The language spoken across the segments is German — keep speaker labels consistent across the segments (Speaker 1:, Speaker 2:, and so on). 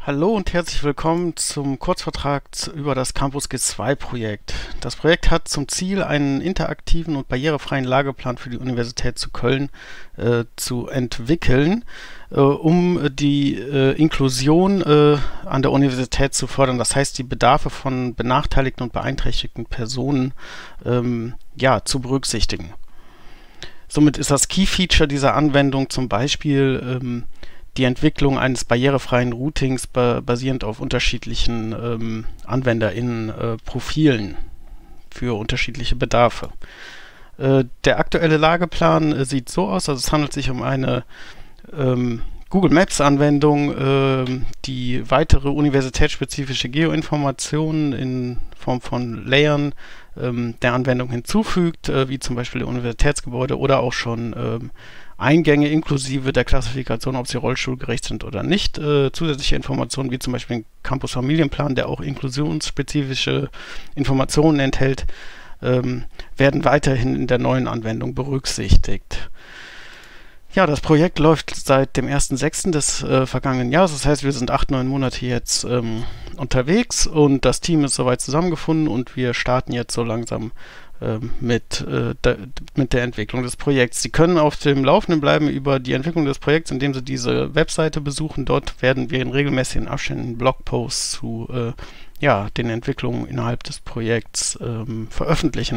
Speaker 1: Hallo und herzlich willkommen zum Kurzvortrag über das Campus G2-Projekt. Das Projekt hat zum Ziel, einen interaktiven und barrierefreien Lageplan für die Universität zu Köln zu entwickeln, um die Inklusion an der Universität zu fördern. Das heißt, die Bedarfe von benachteiligten und beeinträchtigten Personen zu berücksichtigen. Somit ist das Key-Feature dieser Anwendung zum Beispiel die Entwicklung eines barrierefreien Routings basierend auf unterschiedlichen AnwenderInnen-Profilen für unterschiedliche Bedarfe. Der aktuelle Lageplan sieht so aus, also es handelt sich um eine Google Maps Anwendung, die weitere universitätsspezifische Geoinformationen in Form von Layern der Anwendung hinzufügt, wie zum Beispiel der Universitätsgebäude oder auch schon Eingänge inklusive der Klassifikation, ob sie rollstuhlgerecht sind oder nicht. Zusätzliche Informationen wie zum Beispiel den Campus-Familienplan, der auch inklusionsspezifische Informationen enthält, werden weiterhin in der neuen Anwendung berücksichtigt. Ja, das Projekt läuft seit dem 1.6. des vergangenen Jahres. Das heißt, wir sind 8-9 Monate jetzt unterwegs und das Team ist soweit zusammengefunden und wir starten jetzt so langsam mit der Entwicklung des Projekts. Sie können auf dem Laufenden bleiben über die Entwicklung des Projekts, indem Sie diese Webseite besuchen. Dort werden wir in regelmäßigen Abständen Blogposts zu den Entwicklungen innerhalb des Projekts veröffentlichen.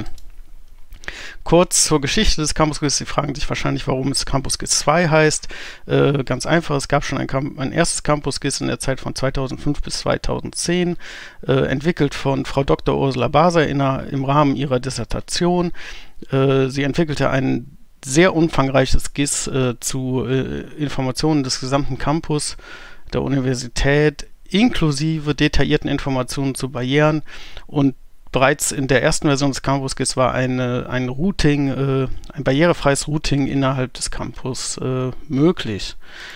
Speaker 1: Kurz zur Geschichte des Campus GIS. Sie fragen sich wahrscheinlich, warum es Campus GIS 2 heißt. Ganz einfach, es gab schon ein erstes Campus GIS in der Zeit von 2005 bis 2010, entwickelt von Frau Dr. Ursula Baser im Rahmen ihrer Dissertation. Sie entwickelte ein sehr umfangreiches GIS zu Informationen des gesamten Campus der Universität, inklusive detaillierten Informationen zu Barrieren, und bereits in der ersten Version des Campus GIS war ein barrierefreies Routing innerhalb des Campus möglich.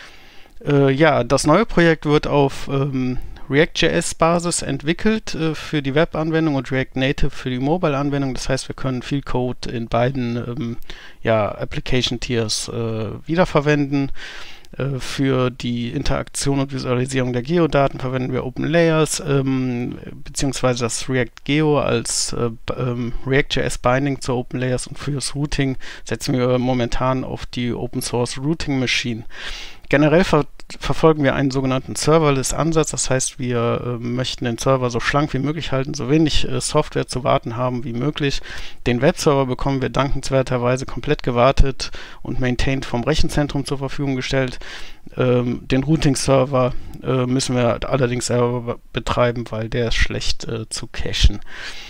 Speaker 1: Das neue Projekt wird auf React.js-Basis entwickelt für die Web-Anwendung und React Native für die Mobile-Anwendung. Das heißt, wir können viel Code in beiden Application-Tiers wiederverwenden. Für die Interaktion und Visualisierung der Geodaten verwenden wir OpenLayers beziehungsweise das React Geo als React.js Binding zu OpenLayers, und für das Routing setzen wir momentan auf die Open Source Routing Machine. Generell verfolgen wir einen sogenannten Serverless-Ansatz, das heißt, wir möchten den Server so schlank wie möglich halten, so wenig Software zu warten haben wie möglich. Den Webserver bekommen wir dankenswerterweise komplett gewartet und maintained vom Rechenzentrum zur Verfügung gestellt. Den Routing-Server müssen wir allerdings selber betreiben, weil der ist schlecht zu cachen.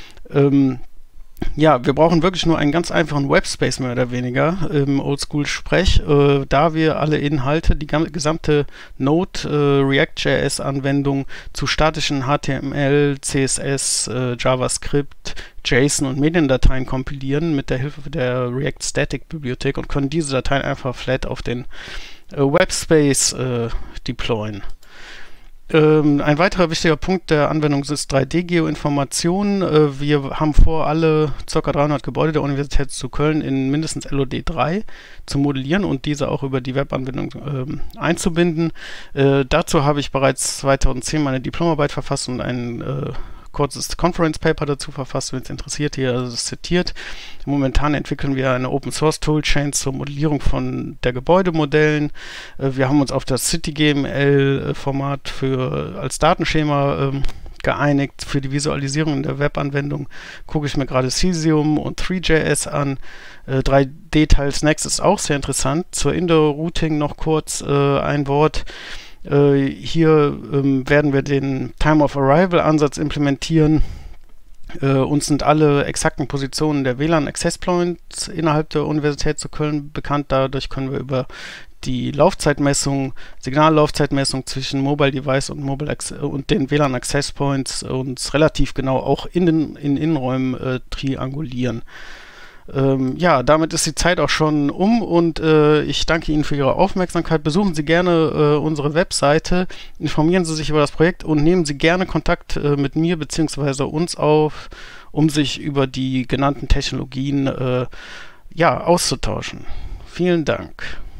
Speaker 1: Wir brauchen wirklich nur einen ganz einfachen Webspace, mehr oder weniger, im Oldschool-Sprech, da wir alle Inhalte, die gesamte Node React.js-Anwendung zu statischen HTML, CSS, JavaScript, JSON und Mediendateien kompilieren mit der Hilfe der React Static-Bibliothek und können diese Dateien einfach flat auf den Webspace deployen. Ein weiterer wichtiger Punkt der Anwendung ist 3D-Geoinformation. Wir haben vor, alle ca. 300 Gebäude der Universität zu Köln in mindestens LOD 3 zu modellieren und diese auch über die Webanwendung einzubinden. Dazu habe ich bereits 2010 meine Diplomarbeit verfasst und ein kurzes Conference Paper dazu verfasst, wenn es interessiert, hier also zitiert. Momentan entwickeln wir eine Open Source Toolchain zur Modellierung von der Gebäudemodellen. Wir haben uns auf das CityGML Format als Datenschema geeinigt. Für die Visualisierung in der Webanwendung gucke ich mir gerade Cesium und Three.js an. 3D-Tiles Next ist auch sehr interessant. Zur Indoor-Routing noch kurz ein Wort. Hier werden wir den Time-of-Arrival-Ansatz implementieren. Uns sind alle exakten Positionen der WLAN-Access-Points innerhalb der Universität zu Köln bekannt. Dadurch können wir über die Laufzeitmessung, Signallaufzeitmessung zwischen Mobile Device und den WLAN Access Points uns relativ genau auch in Innenräumen triangulieren. Damit ist die Zeit auch schon um und ich danke Ihnen für Ihre Aufmerksamkeit. Besuchen Sie gerne unsere Webseite, informieren Sie sich über das Projekt und nehmen Sie gerne Kontakt mit mir bzw. uns auf, um sich über die genannten Technologien auszutauschen. Vielen Dank.